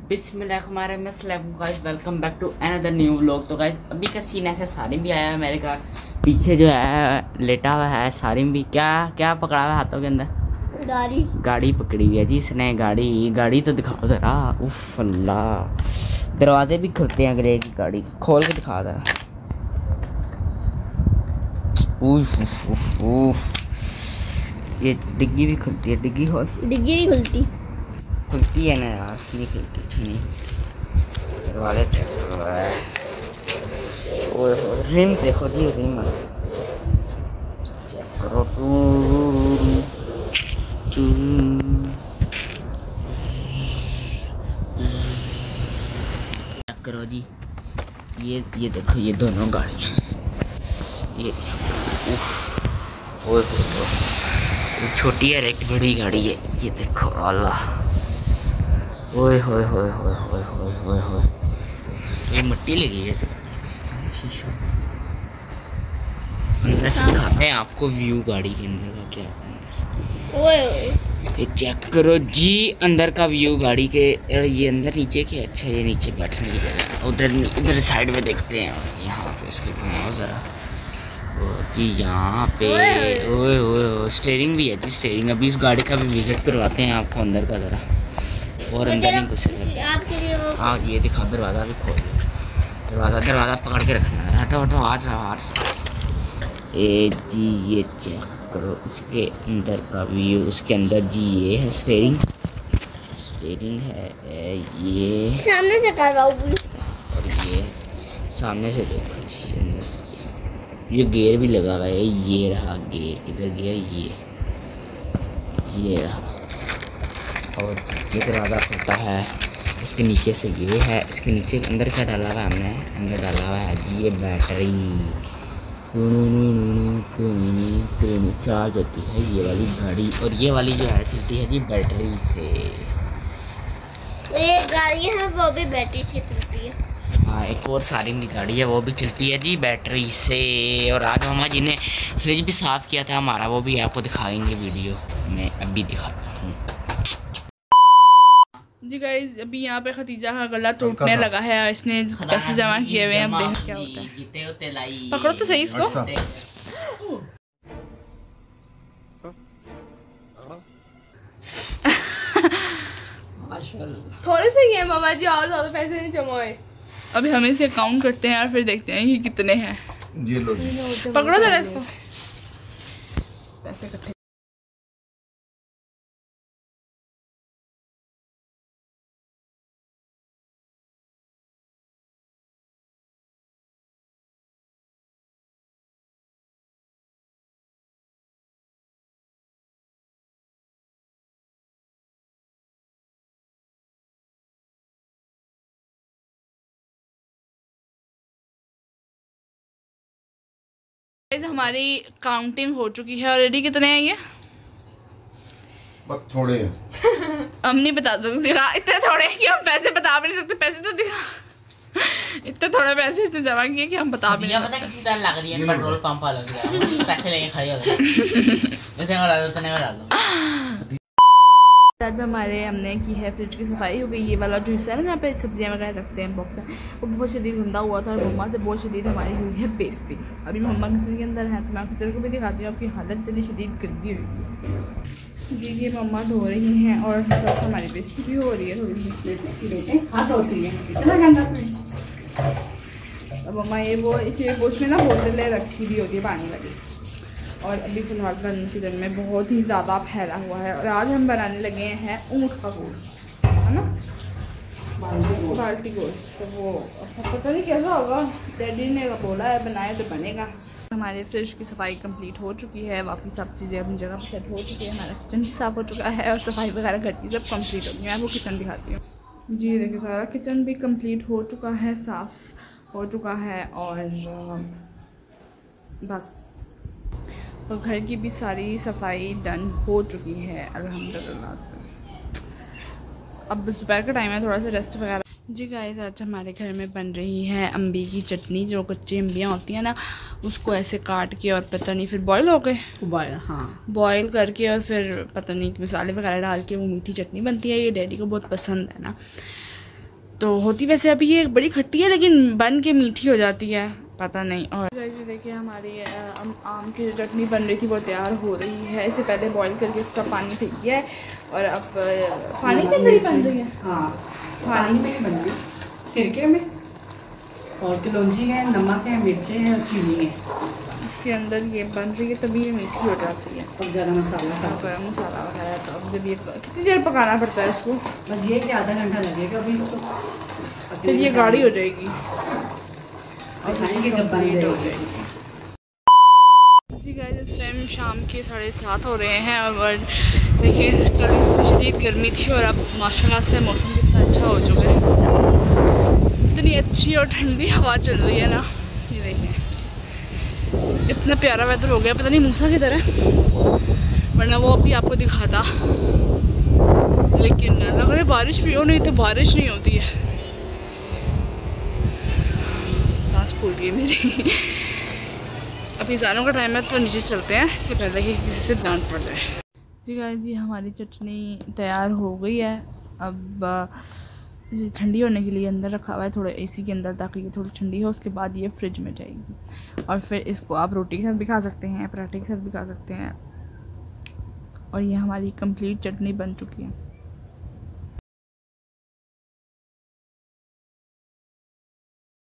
बिस्मिल्लाहिर्रहमानिर्रहीम guys, welcome back to another new vlog. तो guys अभी का सीन ऐसा सारिम भी आया है मेरे घर पीछे जो है लेटा हुआ है। सारिम भी क्या क्या पकड़ा हुआ है हाथों के अंदर? गाड़ी पकड़ी हुई है जी इसने। गाड़ी तो दिखाओ ज़रा। उफ अल्लाह, दरवाजे भी खुलते हैं अगले की गाड़ी खोल के दिखा ज़रा। ये डिग्गी भी खुलती है। डिग्गी नहीं खुलती है ना यार, नहीं खुलती। अच्छा नहीं, दरवाजा चेक करो है। ओए रिम देखो जी, रिम चेक करो। चेक करो जी, ये देखो, ये दोनों गाड़ियाँ, ये चेक करो। ओए छोटी है एक बड़ी गाड़ी है, ये देखो। अल्लाह, ओए होए होए होए होए होए होए होए, ये मिट्टी लगी है शीशा। अंदर से दिखाते हैं आपको व्यू गाड़ी के अंदर का क्या है अंदर। ये चेक करो जी अंदर का व्यू गाड़ी के। ये अंदर नीचे के, अच्छा ये नीचे बैठने की जगह। उधर साइड में देखते हैं, यहाँ पे इसके घुमाओ ज़रा जी। यहाँ पे ओए ओए स्टीयरिंग भी है जी। स्टीयरिंग अभी इस गाड़ी का भी विजिट करवाते हैं आपको अंदर का ज़रा। और अंदर नहीं घुसे आपके लिए वो। हाँ ये दिखाओ, दरवाज़ा भी खोल। दरवाज़ा पकड़ के रखना है। हटो आज ए जी, ये चेक करो इसके अंदर का व्यू। उसके अंदर जी ये है स्टीयरिंग है ये सामने से करवाओ। और ये सामने से देखो जी, अंदर से ये गेयर भी लगा हुआ है। ये रहा गेयर, किधर गया ये रहा। और ये दरवाज़ा खुलता है, इसके नीचे से ये है। इसके नीचे अंदर क्या डाला हुआ है हमने? अंदर डाला हुआ है जी ये बैटरी। चार्ज होती है ये वाली गाड़ी, और ये वाली जो है चलती है जी बैटरी से। ये गाड़ी है वो भी बैटरी से चलती है। हाँ, एक और सारिम की गाड़ी है, वो भी चलती है जी बैटरी से। और आज मामा जी ने फ्रिज भी साफ़ किया था हमारा, वो भी आपको दिखाएंगे वीडियो में। अभी दिखाता हूँ जी गाइस। अभी यहाँ पे खतीजा का गला टूटने लगा है, इसने पैसे जमा किए हुए हैं। अब देखो क्या होता है। पकड़ो तो सही इसको। थोड़े से ही है मामा जी, और ज़्यादा पैसे नहीं जमा हुए। अभी हम इसे काउंट करते हैं और फिर देखते हैं कि कितने हैं। ये लो जी, पकड़ो जरा इसको। पैसे इकट्ठे हमारी काउंटिंग हो चुकी है ऑलरेडी। कितने हैं ये? बस थोड़े हैं। हम नहीं बता सकते, इतने थोड़े हैं कि हम पैसे बता भी नहीं सकते। पैसे तो दिखा, इतने थोड़े पैसे इसने जमा किए कि हम बता भी नहीं सकते। किसी तरह लग रही है, पेट्रोल पंप लग रहा है, पैसे लेके खड़े हो गए। आज हमने की है फ्रिज की सफाई हो गई। ये वाला जो हिस्सा है ना जहाँ पे सब्जियां वगैरह रखते हैं बॉक्स में, वो बहुत शदीद गंदा हुआ था और मम्मा से बहुत शदीद हमारी हुई है बेइज्जती। अभी मम्मा किचन के अंदर है तो मैं किचन को भी दिखाती हूँ। आपकी हालत इतनी शदीद गंदी हुई है जी। ये मम्मा धो रही हैं और हमारी बेइज्जती भी हो रही है थोड़ी सी। अब मम्मा ये वो इसी उसमें ना बोतलें रखी भी होती है पानी वाली। और अभी फिलहाल किचन में बहुत ही ज़्यादा फैला हुआ है। और आज हम बनाने लगे हैं ऊँट का गोश्त, है ना, बाल्टी गोश्त। तो वो पता नहीं कैसा होगा, डैडी ने बोला है बनाए तो बनेगा। हमारे फ्रिज की सफाई कंप्लीट हो चुकी है, बाकी सब चीज़ें अपनी जगह पर सेट हो चुकी है। हमारा किचन भी साफ़ हो चुका है और सफाई वगैरह घर की सब कंप्लीट हो गई। मैं वो किचन दिखाती हूँ जी। देखिए सारा किचन भी कंप्लीट हो चुका है, साफ़ हो चुका है। और बस, और घर की भी सारी सफाई डन हो चुकी है अल्हम्दुलिल्लाह से। अब दोपहर का टाइम है, थोड़ा सा रेस्ट वगैरह। जी गाइस, आज हमारे घर में बन रही है अम्बी की चटनी। जो कच्ची अम्बियाँ होती हैं ना, उसको ऐसे काट के और पता नहीं फिर बॉयल हो गए, बॉयल करके और फिर पता नहीं मसाले वगैरह डाल के वो मीठी चटनी बनती है। ये डैडी को बहुत पसंद है ना, तो होती वैसे अभी ये बड़ी खट्टी है लेकिन बन के मीठी हो जाती है, पता नहीं। और देखिए हमारी आम की जो चटनी बन रही थी वो तैयार हो रही है। इससे पहले बॉईल करके इसका पानी फेंक दिया है और अब पानी के अंदर ही बन रही है। हाँ, पानी में ही बन रही, सिरके में, और कलौंजी है, नमक है, मिर्चें हैं और चीनी है। इसके अंदर ये बन रही है तभी ये मीठी हो जाती है। और गरम मसाला, गरम मसाला वगैरह। तो अब जब ये कितनी देर पकाना पड़ता है इसको? बस ये कि आधा घंटा लगेगा अभी इसको, फिर ये गाढ़ी हो जाएगी और खाएंगे जब बन जाएगी। जी गाइस, इस टाइम शाम के 7:30 हो रहे हैं और देखिए कल इतनी शदीद गर्मी थी और अब माशाल्लाह से मौसम कितना अच्छा हो चुका है। इतनी अच्छी और ठंडी हवा चल रही है ना, ये देखिए इतना प्यारा वेदर हो गया। पता नहीं मूसा किधर है, वरना वो अभी आपको दिखाता, लेकिन लग रहा है बारिश भी हो, नहीं तो बारिश नहीं होती है। सांस फूल गई मेरी। अभी ज़ानों का टाइम है तो नीचे चलते हैं, इससे पहले कि किसी से डांट पड़ जाए। जी गाइस जी, हमारी चटनी तैयार हो गई है। अब इसे ठंडी होने के लिए अंदर रखा हुआ है थोड़ा एसी के अंदर, ताकि ये थोड़ी ठंडी हो। उसके बाद ये फ्रिज में जाएगी और फिर इसको आप रोटी के साथ भी खा सकते हैं, पराठे के साथ भी खा सकते हैं। और ये हमारी कंप्लीट चटनी बन चुकी है।